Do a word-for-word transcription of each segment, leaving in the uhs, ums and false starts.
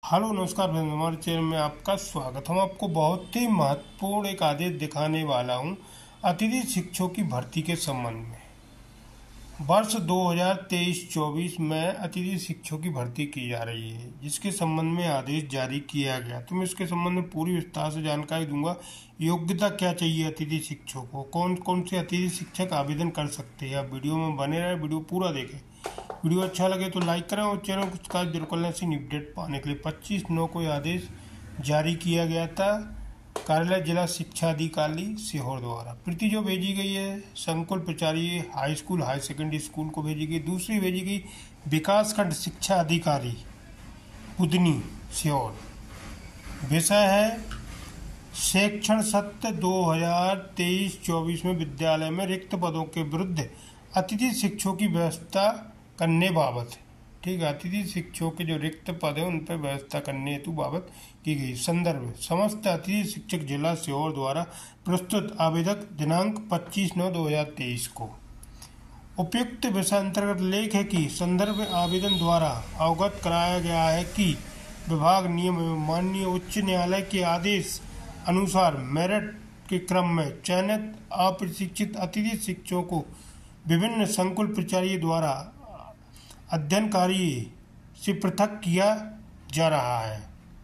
Hello नमस्कार friends, हमारे channel में आपका स्वागत। हम आपको बहुत ही महत्वपूर्ण एक आदेश दिखाने वाला हूं अतिथि शिक्षकों की भर्ती के संबंध में। वर्ष दो हज़ार तेईस चौबीस में अतिथि शिक्षकों की भर्ती की जा रही है, जिसके संबंध में आदेश जारी किया गया। तो मैं इसके संबंध में पूरी विस्तार से जानकारी दूंगा। योग्यता क्या चाहिए अतिथि शिक्षकों को, कौन कौन से अतिथि शिक्षक आवेदन कर सकते हैं। आप वीडियो में बने रहे, वीडियो पूरा देखें। वीडियो अच्छा लगे तो लाइक करें और चैनल को सब्सक्राइब जरूर कर लें ऐसी अपडेट पाने के लिए। पच्चीस नौ को आदेश जारी किया गया था कार्यालय जिला शिक्षा अधिकारी सीहोर द्वारा। प्रति जो भेजी गई है संकुल प्राचार्य high school high secondary school को भेजी गई। दूसरी भेजी गई विकासखंड शिक्षा अधिकारी बुधनी सीहोर। विषय है शैक्षण सत्र दो हज़ार तेईस चौबीस में विद्यालय में रिक्त पदों के विरुद्ध अतिथि शिक्षकों की व्यवस्था करने बाबत। ठीक है, अतिथि शिक्षकों के जो रिक्त पद है उन पर व्यवस्था करने हेतु बाबत की गई। संदर्भ समस्त अतिथि शिक्षक जिला सीहोर द्वारा प्रस्तुत आवेदक दिनांक पच्चीस नौ दो हजार तेईस को। उपयुक्त विषय अंतर्गत लेख है कि संदर्भ आवेदन द्वारा अवगत कराया गया है कि विभाग नियम एवं माननीय उच्च न्यायालय के आदेश अनुसार मेरिट के क्रम में चयनित अप्रशिक्षित अतिथि शिक्षकों को विभिन्न संकुल प्राचार्य द्वारा अध्ययन कार्य से पृथक किया जा रहा है।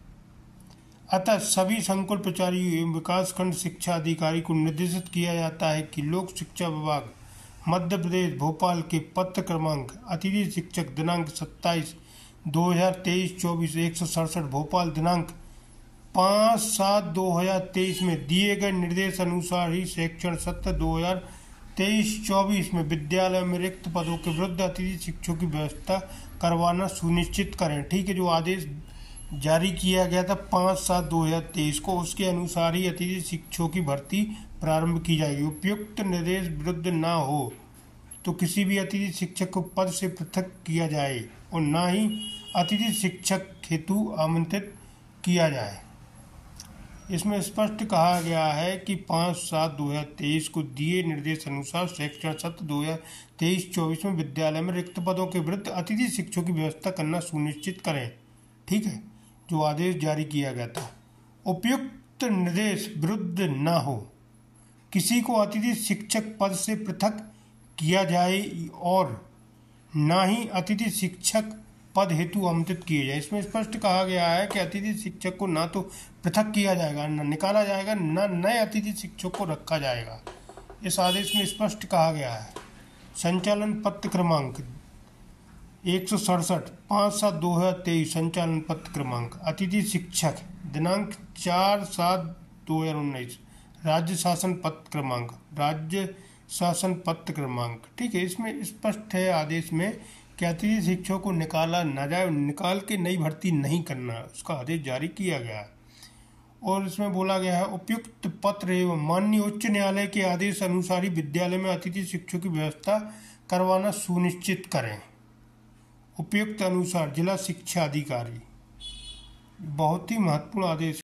अतः सभी संकुल प्राचार्य एवं विकासखंड शिक्षा अधिकारी को निर्देशित किया जाता है कि लोक शिक्षा विभाग मध्य प्रदेश भोपाल के पत्र क्रमांक अतिथि शिक्षक दिनांक सत्ताईस दो हजार तेईस चौबीस एक सौ सड़सठ भोपाल दिनांक पाँच सात दो हजार तेईस में दिए गए निर्देश अनुसार ही शैक्षण सत्र दो हजार तेईस चौबीस में विद्यालय में रिक्त पदों के विरुद्ध अतिथि शिक्षकों की व्यवस्था करवाना सुनिश्चित करें। ठीक है, जो आदेश जारी किया गया था पाँच सात दो हजार तेईस को, उसके अनुसार ही अतिथि शिक्षकों की भर्ती प्रारंभ की जाएगी। उपयुक्त निर्देश विरुद्ध न हो तो किसी भी अतिथि शिक्षक को पद से पृथक किया जाए और न ही अतिथि शिक्षक हेतु आमंत्रित किया जाए। इसमें स्पष्ट कहा गया है कि पाँच सात दो हजार तेईस को दिए निर्देश अनुसार शैक्षणिक सत्र दो हजार तेईस चौबीस में विद्यालय में रिक्त पदों के विरुद्ध अतिथि शिक्षकों की व्यवस्था करना सुनिश्चित करें। ठीक है, जो आदेश जारी किया गया था। उपयुक्त निर्देश विरुद्ध न हो किसी को अतिथि शिक्षक पद से पृथक किया जाए और न ही अतिथि शिक्षक पद हेतु आमंत्रित किए जाए। इसमें स्पष्ट कहा गया है कि अतिथि शिक्षक को ना तो पृथक किया जाएगा, न निकाला जाएगा, न नए अतिथि शिक्षक को रखा जाएगा। इस आदेश में स्पष्ट कहा गया है। संचालन पत्र क्रमांक एक सौ सड़सठ पाँच सात दो हजार तेईस संचालन पत्र क्रमांक अतिथि शिक्षक दिनांक चार सात दो हजार उन्नीस राज्य शासन पत्र क्रमांक राज्य शासन पत्र क्रमांक। ठीक है, इसमें स्पष्ट है आदेश में कि अतिथि शिक्षकों को निकाला न जाए, निकाल के नई भर्ती नहीं करना, उसका आदेश जारी किया गया है। और इसमें बोला गया है उपयुक्त पत्र एवं माननीय उच्च न्यायालय के आदेश अनुसार ही विद्यालय में अतिथि शिक्षकों की व्यवस्था करवाना सुनिश्चित करें। उपयुक्त अनुसार जिला शिक्षा अधिकारी, बहुत ही महत्वपूर्ण आदेश।